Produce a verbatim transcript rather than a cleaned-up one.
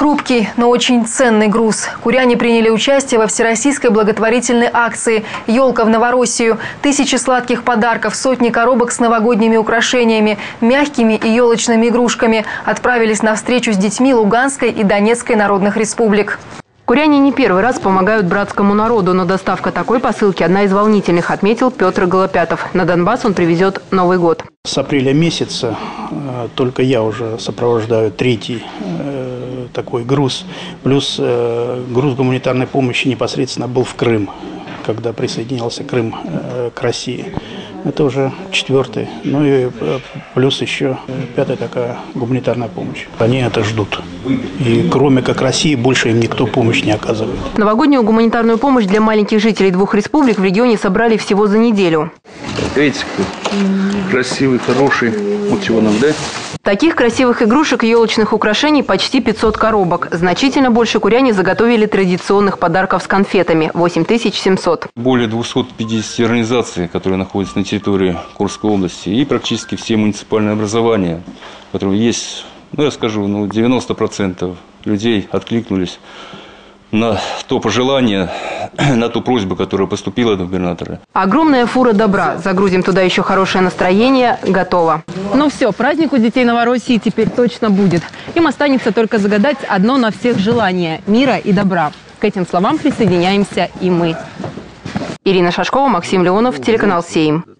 Хрупкий, но очень ценный груз. Куряне приняли участие во всероссийской благотворительной акции «Елка в Новороссию». Тысячи сладких подарков, сотни коробок с новогодними украшениями, мягкими и елочными игрушками отправились на встречу с детьми Луганской и Донецкой народных республик. Куряне не первый раз помогают братскому народу, но доставка такой посылки – одна из волнительных, отметил Петр Голопятов. На Донбасс он привезет Новый год. С апреля месяца э, только я уже сопровождаю третий э, такой груз. Плюс э, груз гуманитарной помощи непосредственно был в Крым, когда присоединился Крым э, к России. Это уже четвертый. Ну и плюс еще пятая такая гуманитарная помощь. Они это ждут. И кроме как России больше им никто помощь не оказывает. Новогоднюю гуманитарную помощь для маленьких жителей двух республик в регионе собрали всего за неделю. Видите, какой красивый, хороший. Вот чего нам, да? Таких красивых игрушек и елочных украшений почти пятьсот коробок. Значительно больше куряне заготовили традиционных подарков с конфетами – восемь тысяч семьсот. Более двухсот пятидесяти организаций, которые находятся на территории Курской области, и практически все муниципальные образования, которые есть, ну я скажу, ну, девяносто процентов людей откликнулись на то пожелание, на ту просьбу, которая поступила от губернатора. Огромная фура добра. Загрузим туда еще хорошее настроение. Готово. Ну все, праздник у детей Новороссии теперь точно будет. Им останется только загадать одно на всех желание – мира и добра. К этим словам присоединяемся и мы. Ирина Шашкова, Максим Леонов, телеканал «Сейм».